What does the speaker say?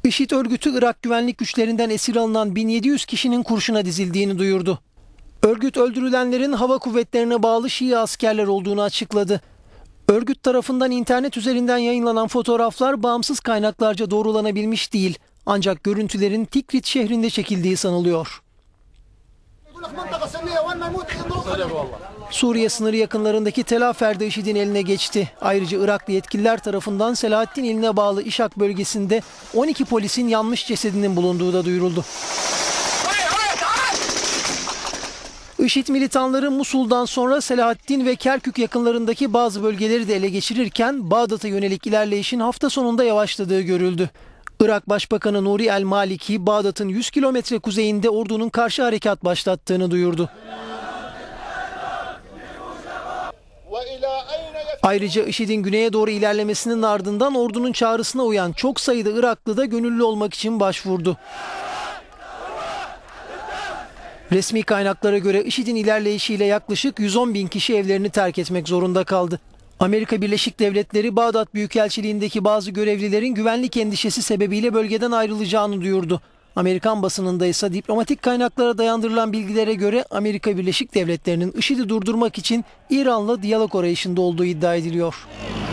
IŞİD örgütü Irak güvenlik güçlerinden esir alınan 1700 kişinin kurşuna dizildiğini duyurdu. Örgüt öldürülenlerin hava kuvvetlerine bağlı Şii askerler olduğunu açıkladı. Örgüt tarafından internet üzerinden yayınlanan fotoğraflar bağımsız kaynaklarca doğrulanabilmiş değil. Ancak görüntülerin Tikrit şehrinde çekildiği sanılıyor. Suriye sınırı yakınlarındaki Tel Afer'de IŞİD'in eline geçti. Ayrıca Iraklı yetkililer tarafından Selahaddin iline bağlı İşak bölgesinde 12 polisin yanmış cesedinin bulunduğu da duyuruldu. IŞİD militanları Musul'dan sonra Selahaddin ve Kerkük yakınlarındaki bazı bölgeleri de ele geçirirken Bağdat'a yönelik ilerleyişin hafta sonunda yavaşladığı görüldü. Irak Başbakanı Nuri el-Maliki, Bağdat'ın 100 kilometre kuzeyinde ordunun karşı harekat başlattığını duyurdu. Ayrıca IŞİD'in güneye doğru ilerlemesinin ardından ordunun çağrısına uyan çok sayıda Iraklı da gönüllü olmak için başvurdu. Resmi kaynaklara göre IŞİD'in ilerleyişiyle yaklaşık 110 bin kişi evlerini terk etmek zorunda kaldı. Amerika Birleşik Devletleri Bağdat Büyükelçiliğindeki bazı görevlilerin güvenlik endişesi sebebiyle bölgeden ayrılacağını duyurdu. Amerikan basınında ise diplomatik kaynaklara dayandırılan bilgilere göre Amerika Birleşik Devletleri'nin IŞİD'i durdurmak için İran'la diyalog arayışında olduğu iddia ediliyor.